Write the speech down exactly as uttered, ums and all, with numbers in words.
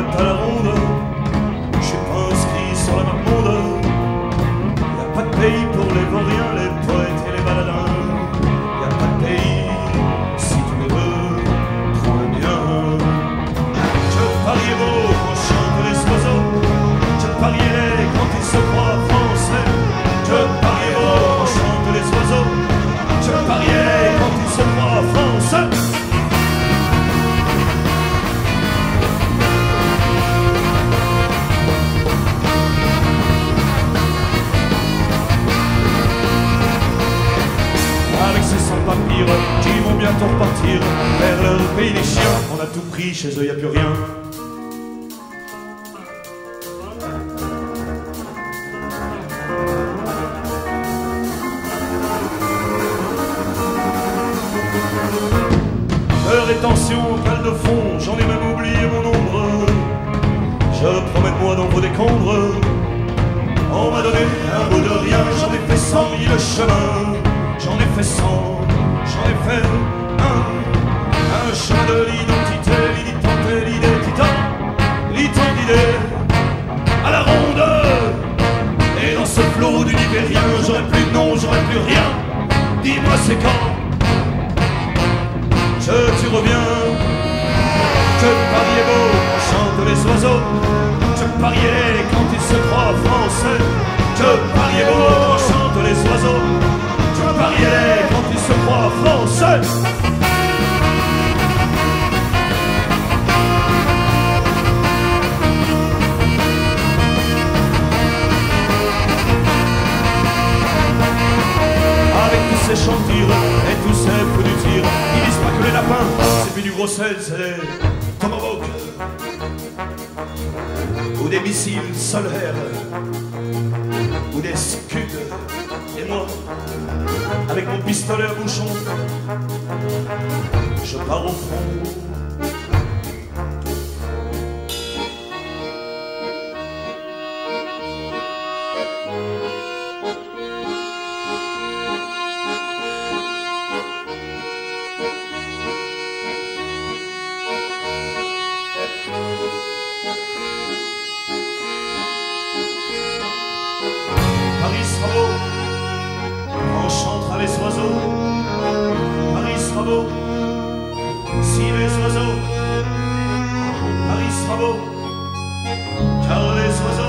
à la ronde. Je suis pas inscrit sur la map monde. Y a pas de pays pour les vauriens, les poètes et les baladins. Y a pas de pays, si tu le veux, prends le mien. Je pariais beau quand chantent les oiseaux. Je pariais quand ils se croient français. Je pariais beau quand chantent les oiseaux. Je pariais quand ils se croient français. Avec ces sans-papiers qui vont bientôt repartir vers leur pays des chiens. On a tout pris, chez eux y a plus rien. De rétention, cale de fond, j'en ai même oublié mon nombre. Je promets de moi dans vos décombres. On m'a donné un bout de rien, j'en ai fait cent mille chemins. J'en ai fait cent, j'en ai fait un. Un chemin de l'identité, l'identité, l'identité, l'identité à la ronde. Et dans ce flot d'univers, j'aurais plus de nom, j'aurais plus rien. Dis-moi c'est quand je, tu reviens. Je pariais beau, on chante les oiseaux. Je pariais quand ils se croient français. Je pariais beau, on chante les oiseaux. Je pariais quand ils se croient français. Avec tous ces chantires et tous ces fous du tir, ils disent pas que les lapins, c'est plus du gros sel, c'est des tomahawks ou des missiles solaires ou des scuds. Et moi, avec mon pistolet à bouchon, je pars au front. Paris sera beau, on chantera les oiseaux. Paris sera beau, si les oiseaux. Paris sera beau, car les oiseaux